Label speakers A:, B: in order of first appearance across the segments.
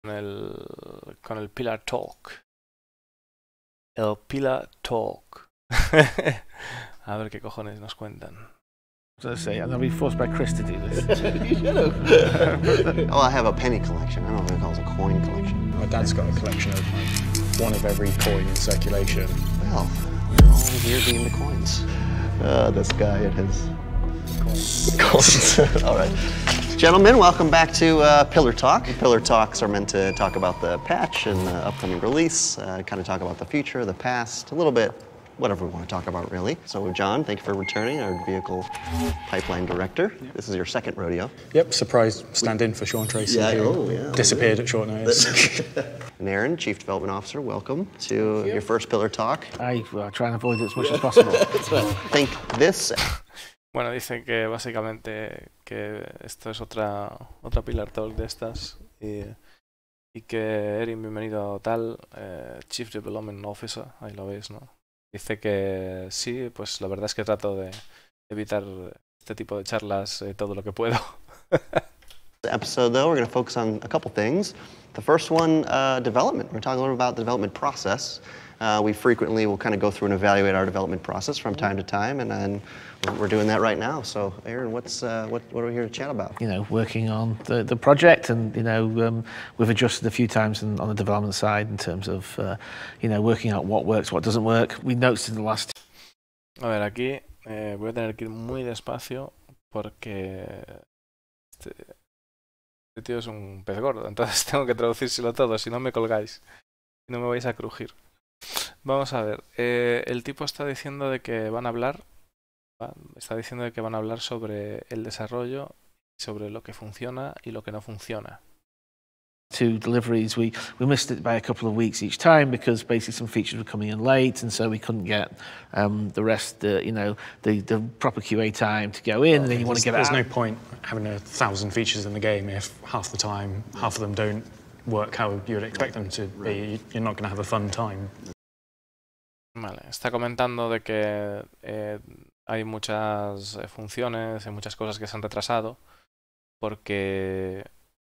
A: con el Pillar Talk. El Pillar Talk. A ver qué cojones nos cuentan.
B: I say, and I'll be forced by Chris to do this.
C: You should have. Oh, I have a penny collection. I don't know what it calls a coin collection.
D: My dad's got a collection of like, one of every coin in circulation.
C: Well, we're all weirdly into coins. This guy and his coins. All right. Gentlemen, welcome back to Pillar Talk. Pillar Talks are meant to talk about the patch and the upcoming release, kind of talk about the future, the past, a little bit whatever we want to talk about, really. So, John, thank you for returning, our vehicle pipeline director. Yep. This is your second rodeo.
D: Yep, surprise stand-in for Sean Tracy.
C: Yeah,
D: disappeared at short notice.
C: And Aaron, Chief Development Officer, welcome to your first Pillar Talk.
B: I try and avoid it as much as possible.
C: Think this.
A: Bueno, dice que básicamente que esto es otra Pillar Talk de estas y que Erin, bienvenido tal, Chief Development Officer, ahí lo veis, ¿no? Dice que sí, pues la verdad es que trato de evitar este tipo de charlas todo lo que puedo.
C: Episode, though, we're going to focus on a couple things. The first one, development. We're going to talk a little about the development process. We frequently will kind of go through and evaluate our development process from time to time, and then we're doing that right now. So, Aaron, what are we here to chat about?
B: You know, working on the project, and you know, we've adjusted a few times on the development side in terms of you know, working out what works, what doesn't work. We noticed in the last.
A: A ver, aquí voy a tener que ir muy despacio porque este tío es un pez gordo, entonces tengo que traducírselo todo, si no me colgáis, si no me vais a crujir. Vamos a ver, el tipo está diciendo de que van a hablar, sobre el desarrollo, sobre lo que funciona y lo que no funciona.
B: Two deliveries, we missed it by a couple of weeks each time because basically some features were coming in late, and so we couldn't get the rest, you know, the proper QA time to go in, and then you want to get it out.
D: There's no point having 1,000 features in the game if half the time, half of them don't work how you would expect them to be. You're not going to have a fun time.
A: Vale, está comentando de que hay muchas funciones, hay muchas cosas que se han retrasado porque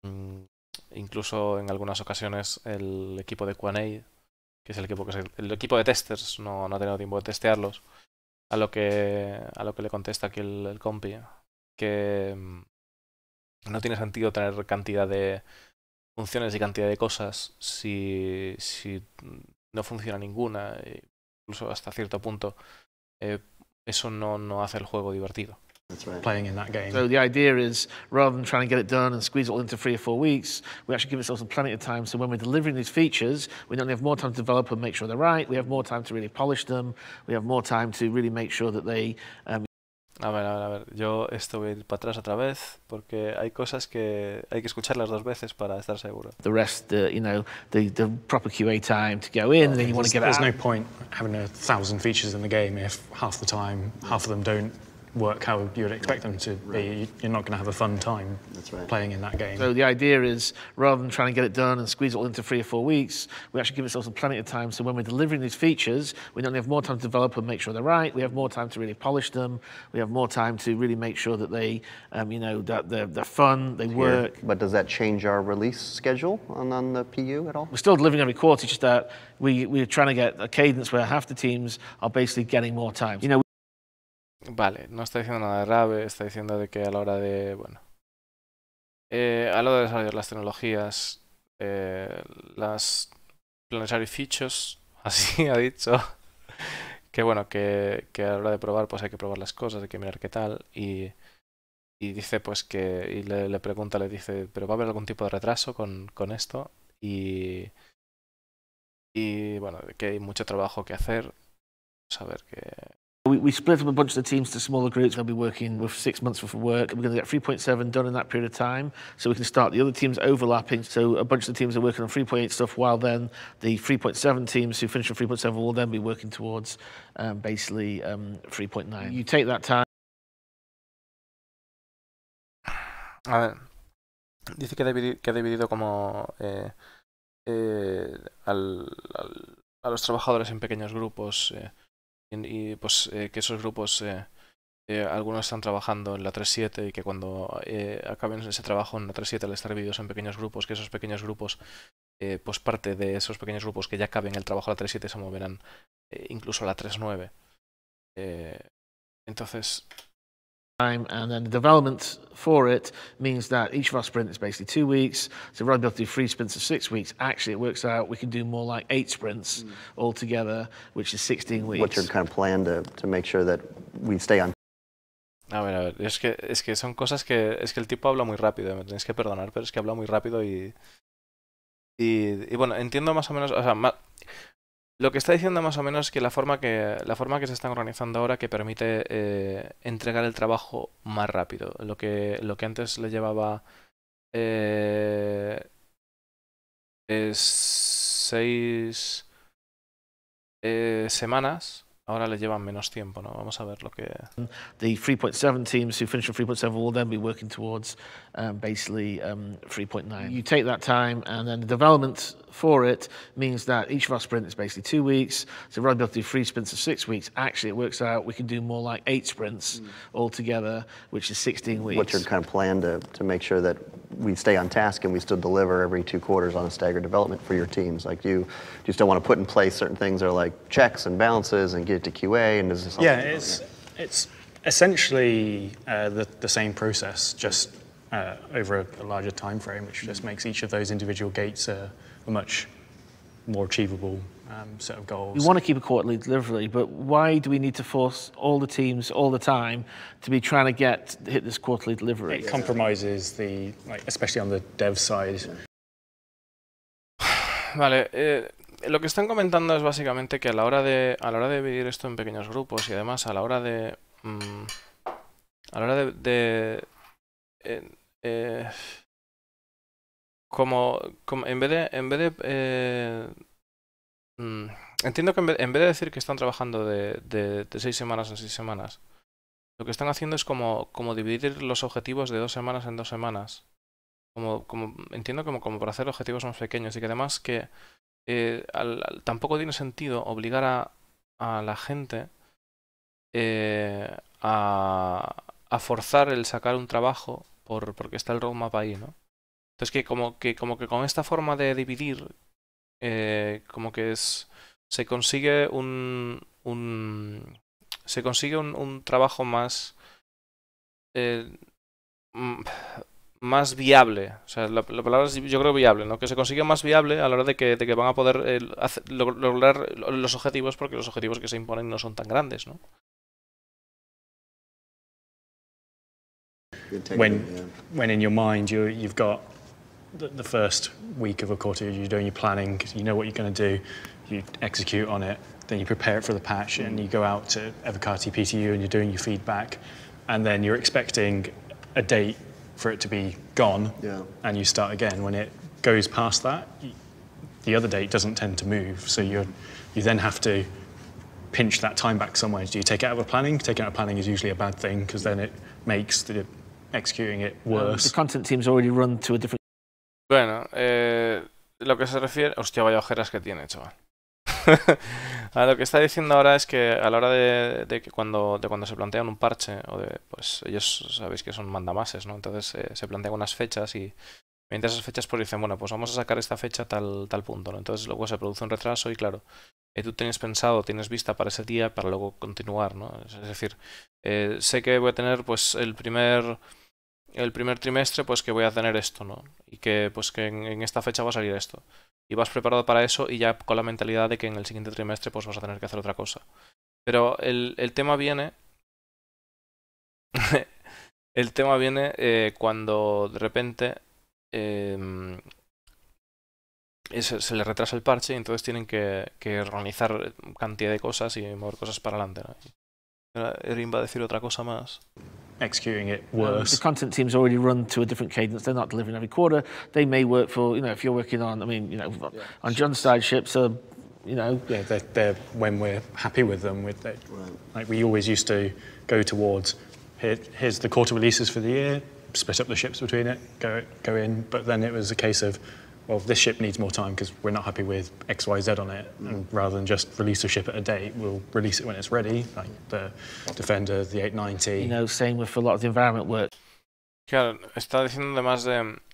A: incluso en algunas ocasiones el equipo de QA, que es el equipo de testers, no ha tenido tiempo de testearlos, a lo que le contesta aquí el compi, que no tiene sentido tener cantidad de funciones y cantidad de cosas si no funciona ninguna, incluso hasta cierto punto eso no hace el juego divertido.
C: That's right.
D: Playing in that game.
B: So the idea is, rather than trying to get it done and squeeze it all into 3 or 4 weeks, we actually give ourselves plenty of time. So when we're delivering these features, we don't have more time to develop and make sure they're right. We have more time to really polish them. We have more time to really make sure that they.
A: A ver, yo esto voy a ir para atrás otra vez porque hay cosas que hay que escucharlas 2 veces para estar seguro.
B: The rest, you know, the proper QA time to go in, and then you want to get it out.
D: There's no point having 1,000 features in the game if half the time, half of them don't work how you would expect them to be. You're not going to have a fun time playing in that game.
B: So the idea is, rather than trying to get it done and squeeze it all into 3 or 4 weeks, we actually give ourselves plenty of time. So when we're delivering these features, we don't have more time to develop and make sure they're right. We have more time to really polish them. We have more time to really make sure that they, you know, that they're fun, they work.
C: But does that change our release schedule on the PU at all?
B: We're still delivering every quarter, just that we're trying to get a cadence where half the teams are basically getting more time. You know.
A: Vale, no está diciendo nada de Rave, está diciendo de que a la hora de, bueno, a la hora de desarrollar las tecnologías, las planetary features, así ha dicho, que bueno, que a la hora de probar pues hay que probar las cosas, hay que mirar qué tal, y dice pues que, y le pregunta, le dice, ¿pero va a haber algún tipo de retraso con esto? Y bueno, que hay mucho trabajo que hacer, vamos a ver que...
B: We split up a bunch of the teams to smaller groups. They'll be working with 6 months worth of work. We're going to get 3.7 done in that period of time, so we can start the other teams overlapping. So a bunch of the teams are working on 3.8 stuff, while then the 3.7 teams who finish on 3.7 will then be working towards basically 3.9. You take that time.
A: A ver, dice que ha dividido como a los trabajadores en pequeños grupos. Y pues que esos grupos algunos están trabajando en la 3.7 y que cuando acaben ese trabajo en la 3.7 al estar divididos en pequeños grupos, que esos pequeños grupos, pues parte de esos pequeños grupos que ya acaben el trabajo a la 3.7 se moverán incluso a la 3.9. Entonces...
B: And then the development for it means that each of our sprints is basically 2 weeks. So rather than be able to do 3 sprints of 6 weeks, actually it works out we can do more like 8 sprints altogether, which is 16 weeks.
C: What's your kind of plan to make sure that we stay on?
A: A ver, es que son cosas que... Es que el tipo habla muy rápido, me tenéis que perdonar, pero es que habla muy rápido y bueno, entiendo más o menos... O sea, lo que está diciendo más o menos es que la forma que se están organizando ahora que permite entregar el trabajo más rápido. Lo que antes le llevaba 6 semanas, ahora le llevan menos tiempo, ¿no? Vamos a ver lo que...
B: The 3.7 teams who finish at 3.7 will then be working towards basically 3.9. You take that time and then the development for it means that each of our sprints is basically 2 weeks. So rather than be able to do 3 sprints of 6 weeks, actually it works out we can do more like 8 sprints altogether, which is 16 weeks.
C: What's your kind of plan to make sure that we stay on task and we still deliver every 2 quarters on a staggered development for your teams? Like, do you still want to put in place certain things that are like checks and balances and get it to QA? And is this
D: it's essentially the same process, just over a larger time frame, which just makes each of those individual gates a much more achievable set of goals.
B: We want to keep a quarterly delivery, but why do we need to force all the teams all the time to be trying to hit this quarterly delivery?
D: It compromises especially on the dev side.
A: Vale, lo que están comentando es básicamente que a la hora de dividir esto en pequeños grupos y además a la hora de como en vez de entiendo que en vez de decir que están trabajando de 6 semanas en 6 semanas, lo que están haciendo es como dividir los objetivos de 2 semanas en 2 semanas. Entiendo como para hacer objetivos más pequeños y que además que tampoco tiene sentido obligar a la gente a forzar el sacar un trabajo porque está el roadmap ahí, ¿no? Entonces que como que con esta forma de dividir como que se consigue un trabajo más más viable. O sea, la palabra es, yo creo, viable, ¿no? Que se consigue más viable a la hora de que van a poder lograr los objetivos, porque los objetivos que se imponen no son tan grandes, ¿no?
D: When in your mind you've got the first week of a quarter, you're doing your planning, you know what you're going to do, you execute on it, then you prepare it for the patch, and you go out to Evercati PTU and you're doing your feedback, and then you're expecting a date for it to be gone, and you start again. When it goes past that, the other date doesn't tend to move, so you then have to pinch that time back somewhere. Do you take it out of planning? Taking it out of planning is usually a bad thing, because then it makes the executing it worse.
B: The content team's already run to a different...
A: Bueno, lo que se refiere... Hostia, vaya ojeras que tiene, chaval. A lo que está diciendo ahora es que a la hora de que cuando se plantean un parche, pues ellos sabéis que son mandamases, ¿no? Entonces se plantean unas fechas y mediante esas fechas pues dicen, bueno, pues vamos a sacar esta fecha tal punto, ¿no? Entonces luego se produce un retraso y claro, tú tienes tienes vista para ese día para luego continuar, ¿no? Es decir, sé que voy a tener pues el primer trimestre pues que voy a tener esto, ¿no? Y que pues que en esta fecha va a salir esto. Y vas preparado para eso y ya con la mentalidad de que en el siguiente trimestre pues vas a tener que hacer otra cosa. Pero el tema viene... el tema viene cuando de repente se le retrasa el parche y entonces tienen que organizar cantidad de cosas y mover cosas para adelante, ¿no? Erin va a decir otra cosa más.
D: Executing it worse.
B: The content teams already run to a different cadence. They're not delivering every quarter. They may work for, if you're working on, on John's side ships, Yeah,
D: they're when we're happy with them. Like we always used to go towards, here's the quarter releases for the year, split up the ships between it, go in. But then it was a case of, well, this ship needs more time because we're not happy with X, Y, Z on it, and rather than just release a ship at a date, we'll release it when it's ready, like the Defender, the 890.
B: You know, same with a lot of the environment work.
A: Claro, está diciendo además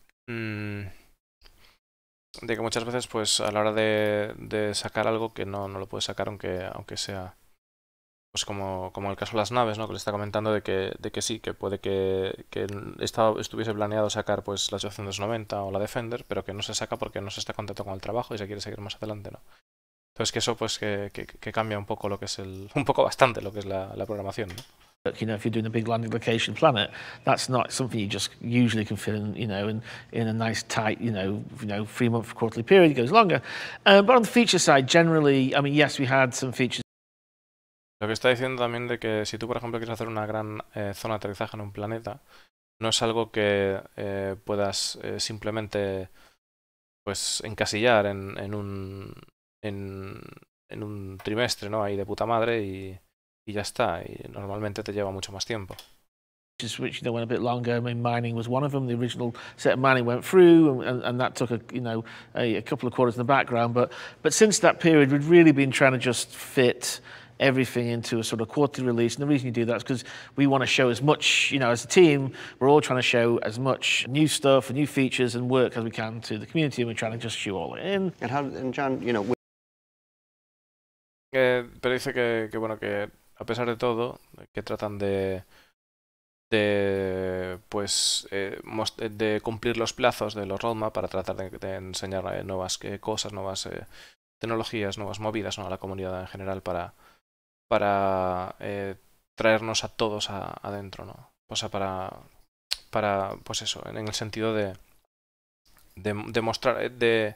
A: de que muchas veces, pues, a la hora de sacar algo que no lo puedes sacar aunque sea, pues como el caso de las naves, ¿no? Que le está comentando de que sí, que puede que estuviese planeado sacar pues la 890 o la Defender, pero que no se saca porque no se está contento con el trabajo y se quiere seguir más adelante, ¿no? Entonces que eso pues que cambia un poco lo que es bastante lo que es la programación, ¿no?
B: You know, if you're doing a big landing location planet, that's not something you just usually can fit in, you know, in a nice tight, you know, 3-month quarterly period. It goes longer. But on the feature side, generally, I mean, yes, we had some features.
A: Lo que está diciendo también de que si tú, por ejemplo, quieres hacer una gran zona de aterrizaje en un planeta, no es algo que puedas simplemente pues encasillar en un trimestre, ¿no? Ahí de puta madre y ya está. Y normalmente te lleva mucho más tiempo.
B: Which went a bit longer. I mean, mining was one of them. The original set of mining went through, and that took a couple of quarters in the background. But since that period, we've really been trying to just fit everything into a sort of quarterly release. And the reason you do that is because we want to show as much, you know, as a team, we're all trying to show as much new stuff and new features and work as we can to the community, and we're trying to just show all it in.
C: And John, you know.
A: Pero dice que bueno, que a pesar de todo, que tratan de cumplir los plazos de los roadmap para tratar de enseñar nuevas cosas, nuevas tecnologías, nuevas movidas, ¿no? A la comunidad en general para traernos a todos adentro, ¿no? O sea, para pues eso, en el sentido de mostrar,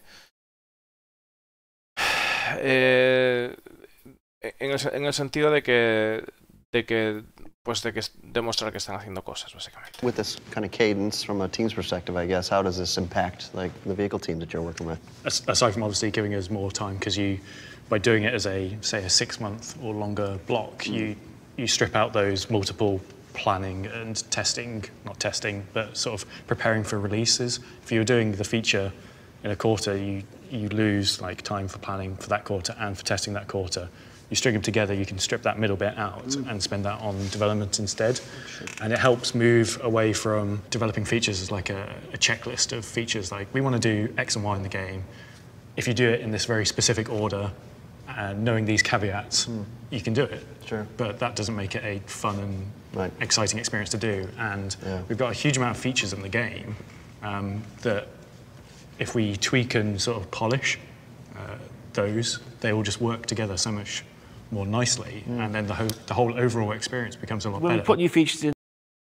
A: en el sentido de que demostrar que están haciendo cosas, básicamente.
C: With this kind of cadence from a team's perspective, I guess, how does this impact like the vehicle team that you're working with?
D: Aside from obviously giving us more time, because by doing it as say a 6-month or longer block, you strip out those multiple planning and not testing, but sort of preparing for releases. If you're doing the feature in a quarter, you lose like time for planning for that quarter and for testing that quarter. You string them together, you can strip that middle bit out and spend that on development instead. And it helps move away from developing features as like a checklist of features. Like, we want to do X and Y in the game. If you do it in this very specific order, and knowing these caveats, you can do it.
C: Sure.
D: But that doesn't make it a fun and exciting experience to do. And we've got a huge amount of features in the game that if we tweak and sort of polish those, they all just work together so much more nicely, and then the whole overall experience becomes a lot better.
B: When we put new features in.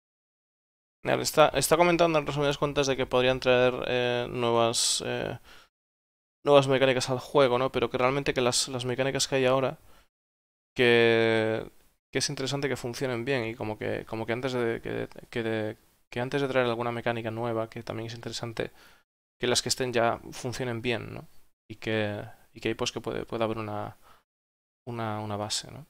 A: Está comentando en resumidas cuentas de que podrían traer nuevas mecánicas al juego, ¿no? Pero que realmente que las mecánicas que hay ahora que es interesante que funcionen bien, y como que antes que antes de traer alguna mecánica nueva, que también es interesante que las que estén ya funcionen bien, ¿no? Y que ahí pues que puede haber una base, ¿no?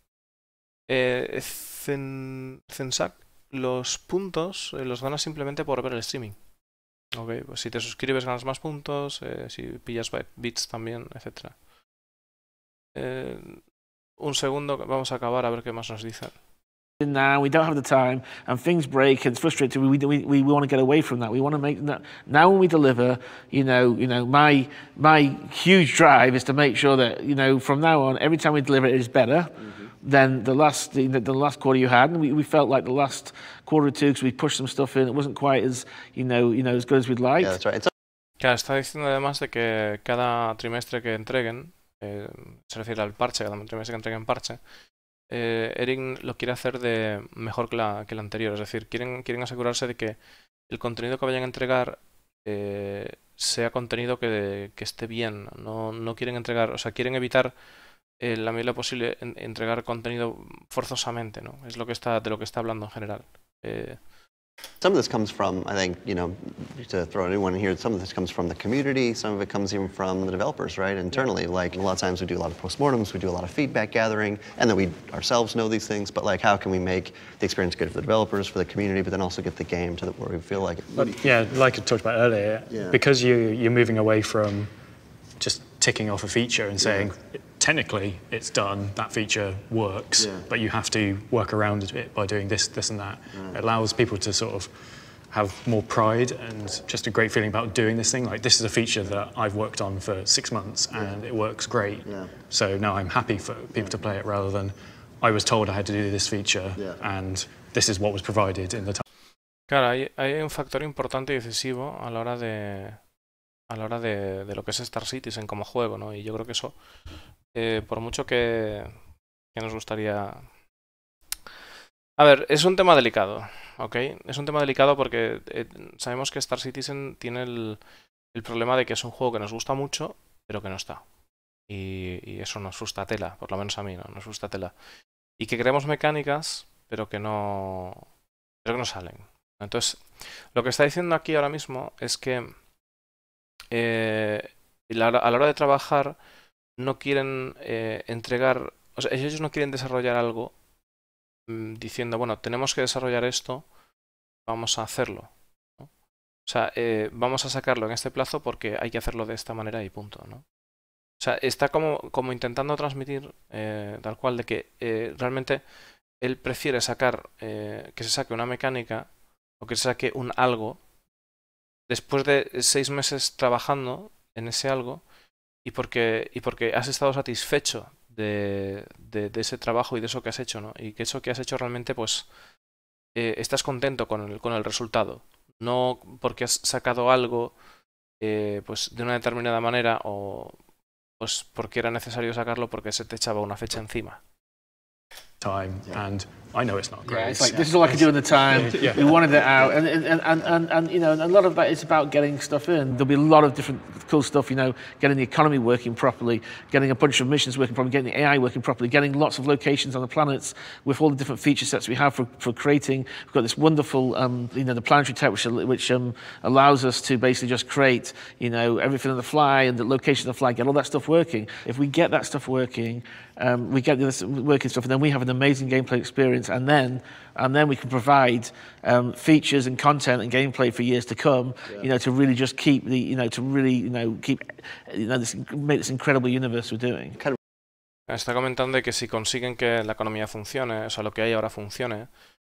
A: Zensac, los puntos los ganas simplemente por ver el streaming. Okay, pues si te suscribes ganas más puntos, si pillas bits también, etc. Un segundo, vamos a acabar a ver qué más nos dicen.
B: Now we don't have the time, and things break, and it's frustrating. We want to get away from that. We want to make that. Now when we deliver, my huge drive is to make sure that from now on, every time we deliver, it is better than the last quarter you had. And we felt like the last quarter or two, because we pushed some stuff in, it wasn't quite as as good as we'd like.
C: Yeah, that's right.
A: Claro, está diciendo además de que cada trimestre que entreguen, se refiere al parche, cada trimestre que entreguen parche, Eric lo quiere hacer de mejor que el anterior. Es decir, quieren asegurarse de que el contenido que vayan a entregar sea contenido que esté bien. No quieren entregar, o sea, quieren evitar la medida posible entregar contenido forzosamente, ¿no? Es de lo que está hablando en general.
C: Some of this comes from, I think, you know, to throw anyone in here, some of this comes from the community, some of it comes even from the developers, right, internally. Like, a lot of times we do a lot of postmortems, we do a lot of feedback gathering, and then we ourselves know these things, but like, how can we make the experience good for the developers, for the community, but then also get the game to where we feel like it.
D: But yeah, like I talked about earlier, because you're moving away from just ticking off a feature and saying, technically it's done, that feature works, but you have to work around it by doing this, this and that. It allows people to sort of have more pride and just a great feeling about doing this thing. Like, this is a feature that I've worked on for 6 months and it works great. So now I'm happy for people to play it rather than I was told I had to do this feature and this is what was provided in the time.
A: Claro, hay un factor importante y decisivo a la hora de lo que es Star Citizen como juego, ¿no? Y yo creo que eso, por mucho que nos gustaría... A ver, es un tema delicado, ¿ok? Es un tema delicado porque sabemos que Star Citizen tiene el problema de que es un juego que nos gusta mucho, pero que no está. Y eso nos frustra tela, por lo menos a mí, ¿no? Nos frustra tela. Y que queremos mecánicas, pero que no salen. Entonces, lo que está diciendo aquí ahora mismo es que a la hora de trabajar no quieren entregar, o sea, ellos no quieren desarrollar algo diciendo, bueno, tenemos que desarrollar esto, vamos a hacerlo, ¿no? O sea, vamos a sacarlo en este plazo porque hay que hacerlo de esta manera y punto, ¿no? O sea, está como intentando transmitir tal cual de que realmente él prefiere sacar, que se saque una mecánica o que se saque un algo después de 6 meses trabajando en ese algo y porque has estado satisfecho de ese trabajo y de eso que has hecho, ¿no? Y que eso que has hecho realmente, pues, estás contento con el resultado. No porque has sacado algo pues de una determinada manera o pues porque era necesario sacarlo porque se te echaba una fecha encima.
D: Time, and I know it's not great.
B: Yeah, it's like, this is all I could do in the time. We wanted it out, and you know, a lot of that is about getting stuff in. There'll be a lot of different cool stuff, you know, getting the economy working properly, getting a bunch of missions working properly, getting the AI working properly, getting lots of locations on the planets with all the different feature sets we have for creating. We've got this wonderful, you know, the planetary tech which allows us to basically just create, you know, everything on the fly and the location on the fly, get all that stuff working. If we get that stuff working, we get the working stuff, and then we have an amazing gameplay experience, and then we can provide features and content and gameplay for years to come, you know, to really just keep the, you know, to really, you know, keep, you know, make this incredible universe we're doing.
A: Está comentando de que si consiguen que la economía funcione, o sea, lo que hay ahora funcione,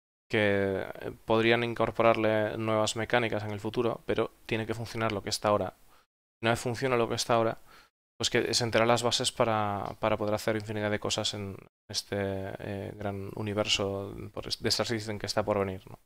A: que podrían incorporarle nuevas mecánicas en el futuro, pero tiene que funcionar lo que está ahora. Una vez funciona lo que está ahora, pues que sentará las bases para poder hacer infinidad de cosas en este gran universo de Star Citizen que está por venir, ¿no?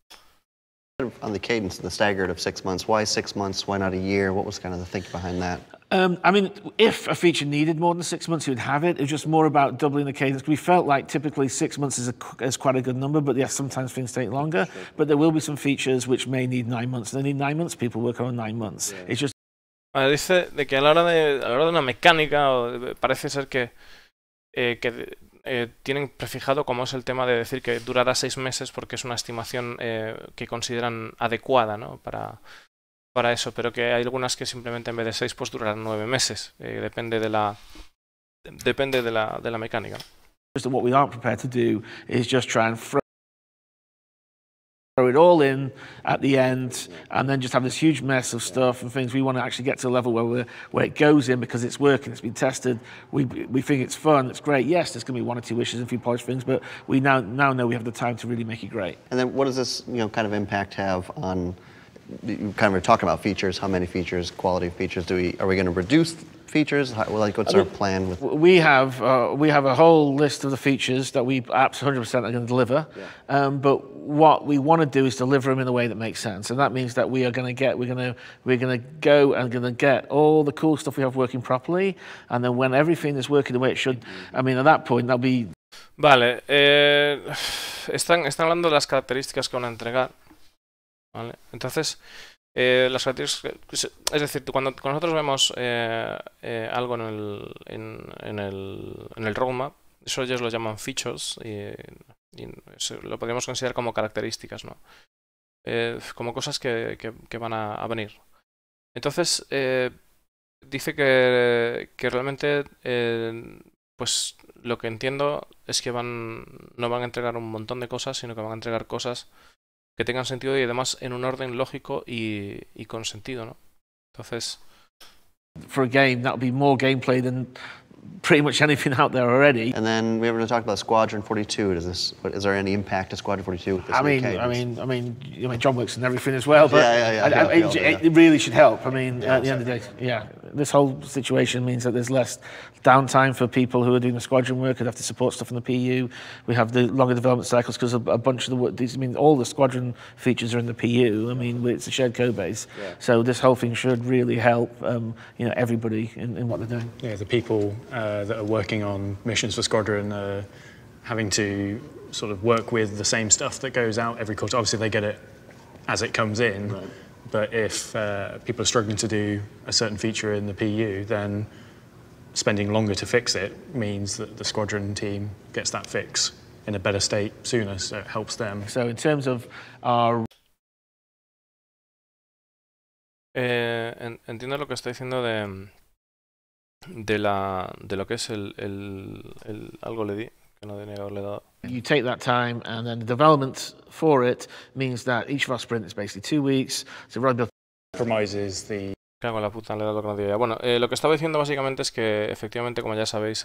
C: On the cadence, the staggered of 6 months, why 6 months, why not a year? What was kind of the thinking behind that?
B: I mean, if a feature needed more than 6 months, you would have it. It was just more about doubling the cadence. We felt like typically 6 months is quite a good number, but yes, sometimes things take longer. But there will be some features which may need 9 months. They need 9 months, people work on 9 months. It's just...
A: Dice de que a la hora de una mecánica parece ser que tienen prefijado como es el tema de decir que durará 6 meses porque es una estimación que consideran adecuada, ¿no? para eso, pero que hay algunas que simplemente en vez de 6 pues durarán 9 meses, depende de la mecánica.
B: What we aren't prepared to do is just try and throw it all in at the end and then just have this huge mess of stuff and things. We want to actually get to a level where it goes in because it's working, it's been tested, we think it's fun, it's great. Yes, there's going to be 1 or 2 issues and a few polished things, but we now know we have the time to really make it great.
C: And then what does this, you know, kind of impact have on, you kind of were talking about features, how many features, quality of features, are we going to reduce features? What's our plan with?
B: We have a whole list of the features that we apps 100% are going to deliver, but what we want to do is deliver them in a way that makes sense, and that means that we're going to go and going to get all the cool stuff we have working properly, and then when everything is working the way it should, I mean, at that point that'll be.
A: Vale, están hablando de las características que van a entregar, ¿vale? Entonces, las características, es decir, cuando nosotros vemos algo en el roadmap, eso ellos lo llaman features y lo podríamos considerar como características, ¿no? como cosas que van a venir. Entonces, dice que realmente, pues lo que entiendo es que no van a entregar un montón de cosas, sino que van a entregar cosas que tengan sentido y además en un orden lógico y con sentido, ¿no? Entonces...
B: For a game, that would be more gameplay than pretty much anything out there already.
C: And then we haven't talked about Squadron 42. Is there any impact to Squadron 42 with this?
B: I mean, John works and everything as well, but it really should help. I mean, at the end of the day, this whole situation means that there's less downtime for people who are doing the squadron work and have to support stuff in the PU. We have the longer development cycles because a bunch of the work. I mean, all the squadron features are in the PU. I mean, it's a shared code base, so this whole thing should really help, everybody in what they're doing.
D: Yeah, the people that are working on missions for Squadron having to sort of work with the same stuff that goes out every quarter. Obviously, they get it as it comes in, but if people are struggling to do a certain feature in the PU, then spending longer to fix it means that the Squadron team gets that fix in a better state sooner, so it helps them.
B: So in terms of our...
A: entiendo lo que está diciendo de lo que es algo le di, que no tenía que haberle dado.
B: You take that time, and then the development for it means that each of our sprint is basically 2 weeks. So we're able
D: Compromises the...
A: Cago en la puta, le he dado lo que no debía. Bueno, lo que estaba diciendo básicamente es que efectivamente, como ya sabéis,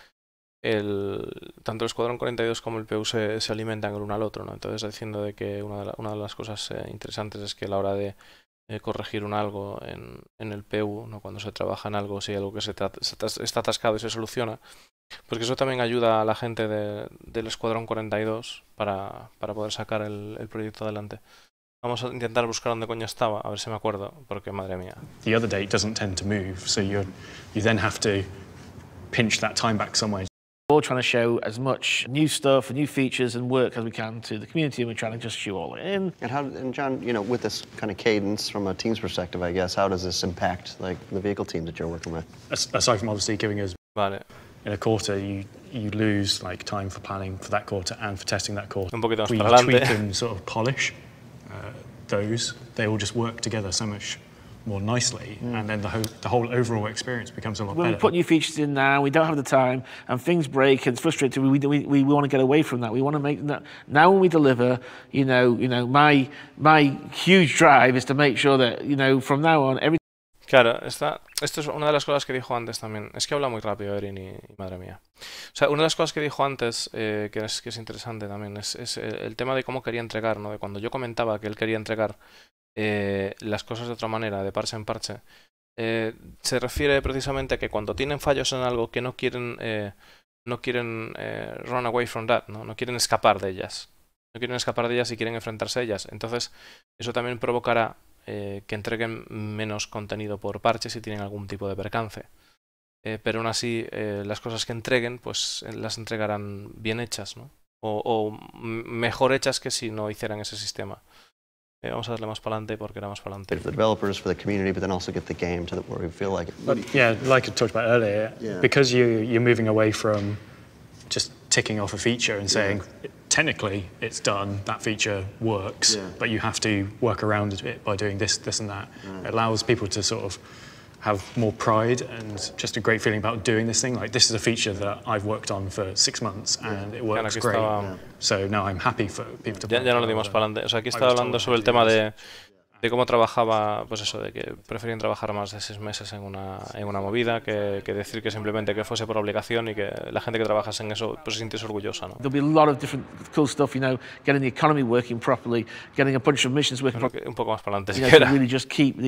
A: tanto el Escuadrón 42 como el PU se alimentan el uno al otro, ¿no? Entonces diciendo de que una de las cosas interesantes es que a la hora de corregir algo en el PU, ¿no? Cuando se trabaja en algo, si hay algo que está atascado y se soluciona, porque eso también ayuda a la gente del Escuadrón 42 para poder sacar el proyecto adelante. Vamos a intentar buscar dónde coño estaba, a ver si me acuerdo, porque madre mía.
D: The other date doesn't tend to move, so you then have to pinch that time back somewhere.
B: We're trying to show as much new stuff, new features and work as we can to the community, and we're trying to just shoe all it in.
C: And John, with this kind of cadence from a team's perspective, I guess, how does this impact like the vehicle team that you're working with?
D: Aside from obviously giving us
A: vale.
D: In a quarter, you lose like time for planning for that quarter and for testing that quarter.
A: Un poquito más
D: we
A: para adelante.
D: tweak and sort of polish those. They all just work together so much more nicely, and then the whole overall experience becomes a lot better.
B: When we put new features in now, we don't have the time, and things break, and it's frustrating. We want to get away from that. We want to make that now when we deliver. My huge drive is to make sure that from now on every.
A: Claro, esto es una de las cosas que dijo antes también. Es que habla muy rápido Erin y madre mía. O sea, una de las cosas que dijo antes, que es interesante también, es el tema de cómo quería entregar, ¿no? De cuando yo comentaba que él quería entregar las cosas de otra manera, de parche en parche, se refiere precisamente a que cuando tienen fallos en algo que no quieren run away from that, ¿no? No quieren escapar de ellas. No quieren escapar de ellas y quieren enfrentarse a ellas. Entonces, eso también provocará que entreguen menos contenido por parche si tienen algún tipo de percance. Pero aún así, las cosas que entreguen, pues las entregarán bien hechas, ¿no? O mejor hechas que si no hicieran ese sistema. Vamos a darle más para adelante porque era más para adelante.
C: For the developers, for the community, but then also get the game to where we feel like it.
D: But yeah, like I talked about earlier, because you're moving away from just ticking off a feature and saying, technically it's done, that feature works, but you have to work around it by doing this, and that. It allows people to sort of have more pride and just a great feeling about doing this thing. Like, this is a feature that I've worked on for 6 months and it works great. So now I'm happy for people to...
A: Ya no lo dimos para adelante. O sea, aquí estaba hablando sobre el tema de cómo trabajaba, pues eso, de que preferían trabajar más de 6 meses en una movida que decir que simplemente que fuese por obligación y que la gente que trabajase en eso pues se sintiese orgullosa, ¿no?
B: There'll be a lot of different cool stuff, getting the economy working properly, getting a bunch of missions working properly.
A: Un poco más para adelante,
B: to really just keep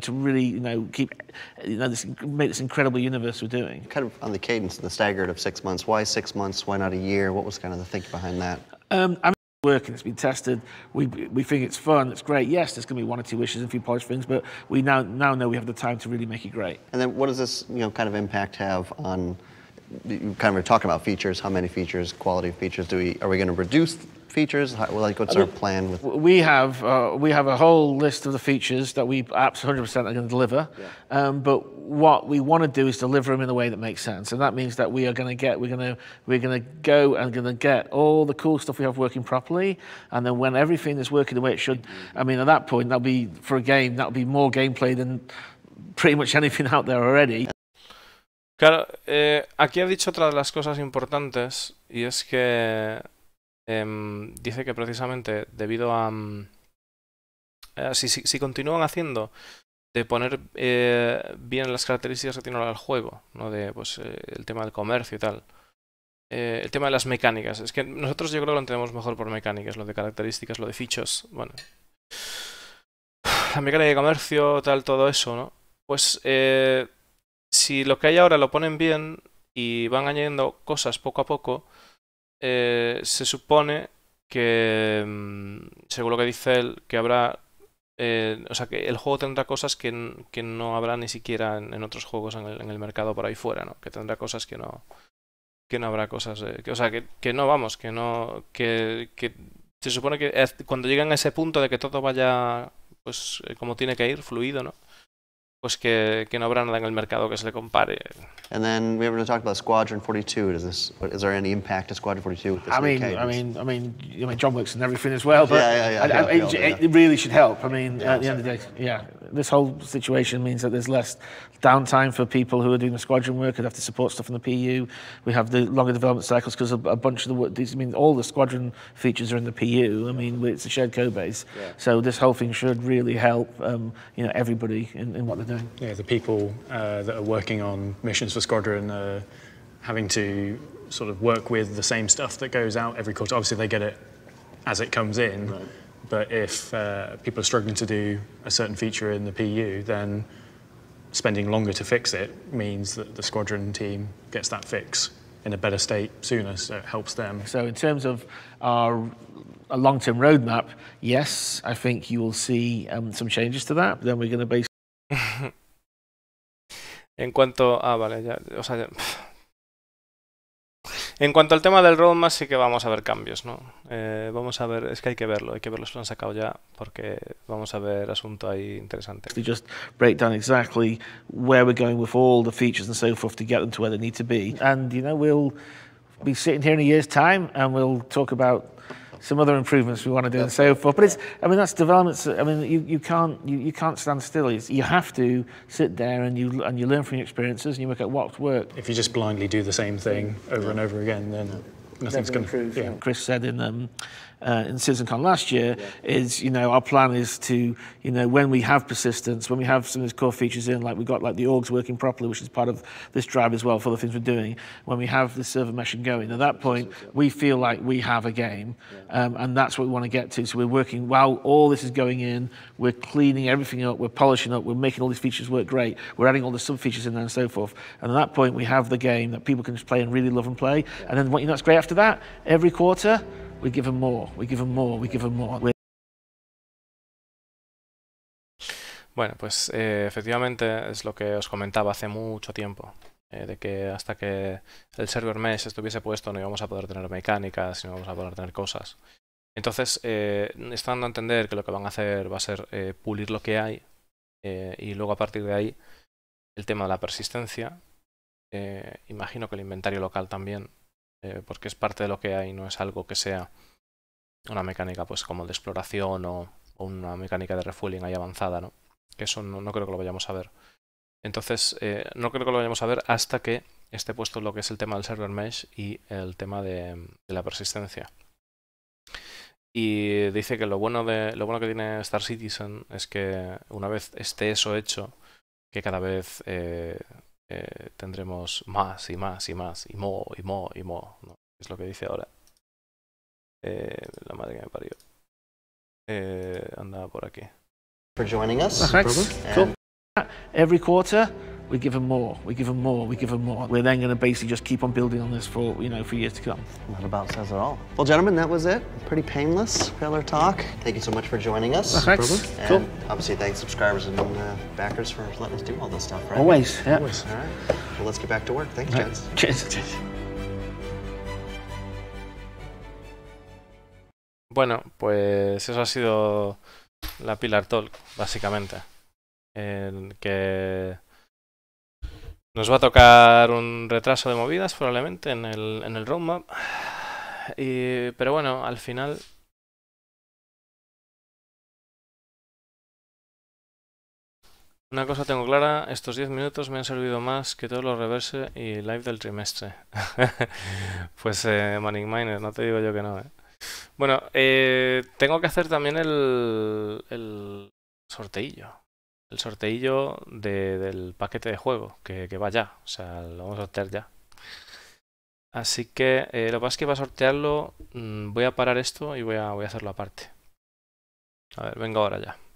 B: make this incredible universe we're doing.
C: Kind of on the cadence, the staggered of 6 months. Why 6 months? Why not a year? What was kind of the thinking behind that?
B: Working, it's been tested. We think it's fun, it's great. Yes, there's going to be 1 or 2 issues and a few polished things, but we now know we have the time to really make it great.
C: And then what does this kind of impact have on you kind of were talking about features. How many features, quality of features are we going to reduce features? What's our plan with?
B: We have a whole list of the features that we apps 100% are going to deliver. Yeah. But what we want to do is deliver them in a way that makes sense, and that means that we're going to go and going to get all the cool stuff we have working properly, and then when everything is working the way it should, I mean, at that point, that'll be for a game that'll be more gameplay than pretty much anything out there already.
A: Claro, aquí ha dicho otra de las cosas importantes, y es que dice que precisamente debido a si continúan haciendo de poner bien las características que tiene ahora el juego, ¿no? De pues el tema del comercio y tal, el tema de las mecánicas, es que nosotros yo creo que lo entendemos mejor por mecánicas, lo de características, lo de features, bueno, la mecánica de comercio, tal, todo eso, ¿no? Pues si lo que hay ahora lo ponen bien y van añadiendo cosas poco a poco, se supone que, según lo que dice él, que habrá, o sea, que el juego tendrá cosas que no habrá ni siquiera en otros juegos en el mercado por ahí fuera, ¿no? Que tendrá cosas que no habrá cosas, o sea, que no, vamos, que se supone que cuando lleguen a ese punto de que todo vaya, pues, como tiene que ir, fluido, ¿no? Pues que no habrá nada en el mercado que se le compare.
C: And then we haven't talked about Squadron 42. Is there any impact to Squadron 42 with this?
B: I mean, John works and everything as well, but
C: yeah.
B: It really should help. I mean, at the end of the day, yeah, this whole situation means that there's less downtime for people who are doing the squadron work and have to support stuff in the PU. We have the longer development cycles because a bunch of the work. I mean, all the squadron features are in the PU. I mean, it's a shared code base, so this whole thing should really help, everybody in what they're doing.
D: Yeah, the people that are working on missions for Squadron are having to sort of work with the same stuff that goes out every quarter. Obviously, they get it as it comes in, right. But if people are struggling to do a certain feature in the PU, then spending longer to fix it means that the Squadron team gets that fix in a better state sooner, so it helps them.
B: So in terms of a long-term roadmap, yes, I think you will see some changes to that. Then we're going to base.
A: En cuanto en cuanto al tema del roadmap, sí que vamos a ver cambios, ¿no? Vamos a ver, es que hay que verlo si lo han sacado ya, porque vamos a ver asunto ahí interesante.
B: To just break down exactly where we're going with all the features and so forth to get them to where they need to be, and we'll be sitting here in a year's time and we'll talk about some other improvements we want to do and so forth. But that's developments. I mean, you can't stand still. You have to sit there and you learn from your experiences and you work out what's worked.
D: If you just blindly do the same thing over and over again, then nothing's going to improve.
B: Yeah. Chris said in CitizenCon last year is, our plan is to, when we have persistence, when we have some of these core features in, like we've got like the orgs working properly, which is part of this drive as well for the things we're doing, when we have the server meshing going, at that point, we feel like we have a game, and that's what we want to get to. So we're working, while all this is going in, we're cleaning everything up, we're polishing up, we're making all these features work great, we're adding all the sub-features in there and so forth. And at that point, we have the game that people can just play and really love and play. And then what's great after that, every quarter, we give them more, we give them more, we give them more.
A: Bueno, pues efectivamente es lo que os comentaba hace mucho tiempo, de que hasta que el server mesh estuviese puesto no íbamos a poder tener mecánicas, no íbamos a poder tener cosas. Entonces, están dando a entender que lo que van a hacer va a ser pulir lo que hay, y luego a partir de ahí el tema de la persistencia, imagino que el inventario local también, porque es parte de lo que hay, no es algo que sea una mecánica pues como de exploración o una mecánica de refueling ahí avanzada, ¿no? Que eso no creo que lo vayamos a ver. Entonces, no creo que lo vayamos a ver hasta que esté puesto lo que es el tema del server mesh y el tema de la persistencia. Y dice que lo bueno que tiene Star Citizen es que una vez esté eso hecho, que cada vez tendremos más y más y más y more y more y more, ¿no? Es lo que dice ahora. La madre que me parió. Anda por aquí.
C: For joining us.
B: Thanks. Cool. Every quarter We give them more, we give them more, we give them more. We're then going to basically just keep on building on this for, you know, for years to come.
C: That about says it all. Well, gentlemen, that was it. Pretty painless Pillar Talk. Thank you so much for joining us.
B: Thanks.
C: And
B: Cool.
C: obviously, thanks subscribers and backers for letting us do all this stuff, right?
B: Always, yeah.
C: Always. All right. Well, let's get back to work. Thanks, gents.
B: Cheers.
A: Bueno, pues eso ha sido la Pillar Talk, básicamente. Que nos va a tocar un retraso de movidas probablemente en el roadmap. Pero bueno, al final... Una cosa tengo clara, estos 10 minutos me han servido más que todos los reverse y live del trimestre. Pues Manic Miner, no te digo yo que no, ¿eh? Bueno, tengo que hacer también el sorteillo. El sorteillo del paquete de juego, que va ya. O sea, lo vamos a sortear ya. Así que lo que pasa es que para sortearlo voy a parar esto y voy a hacerlo aparte. A ver, vengo ahora ya.